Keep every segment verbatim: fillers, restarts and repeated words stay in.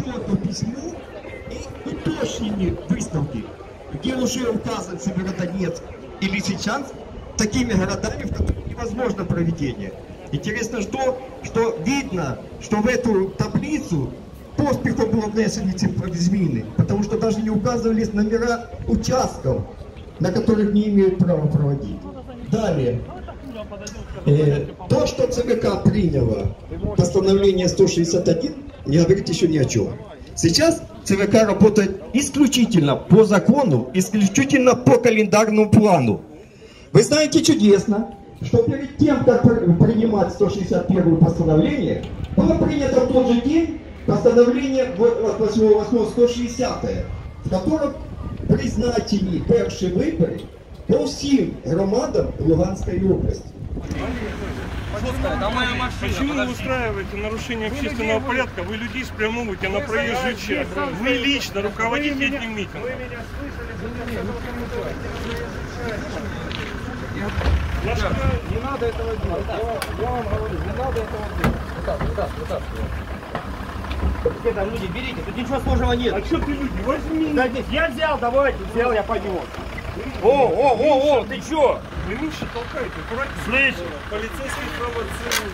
отчету письму и уточнили выставки, где уже указан Северодонецк и Лисичанск такими городами, в которых невозможно проведение. Интересно, что, что видно, что в эту таблицу поспехом было внесены змины, потому что даже не указывались номера участков, на которых не имеют права проводить. Далее. Э, то, что ЦВК приняло постановление сто шестьдесят один, не говорит еще ни о чем. Сейчас ЦВК работает исключительно по закону, исключительно по календарному плану. Вы знаете чудесно, что перед тем, как принимать сто шестьдесят первое постановление, было принято в тот же день постановление восьмого восьмого сто шестидесяте, в котором призначені перші вибори по всім громадам Луганської области. Почему вы устраиваете нарушение общественного порядка? Вы людей спрямовываете на проезжую часть. Вы лично руководите этим митингом. Не надо этого делать. Я вам говорю, не надо этого делать. Вот так, вот так, вот так. Где там люди, берите, тут ничего сложного нет. А что ты люди, возьми. Да нет, я взял, давайте, взял, я поднес. О, о, о, о, ты чё? Вы меньше толкаете, аккуратнее. Слышь, Полицейский провоцирует.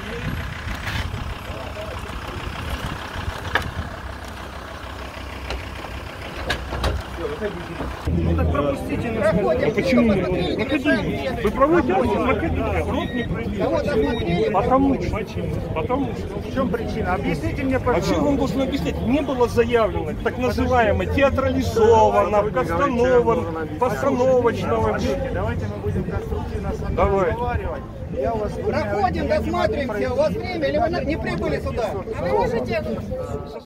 Ну так пропустите нас. А почему не проходите? Вы проводите акцию, рот не пройдет. Потому что. Потому что. в чем причина? Объясните мне, А пожалуйста. что вам должен объяснять? Не было заявлено так называемое театрализованно, постановано, постановочного. Давайте мы будем конструктивно с вами Давай. разговаривать. Я у вас Проходим, досматриваемся. У вас время или вы не прибыли сюда? А вы можете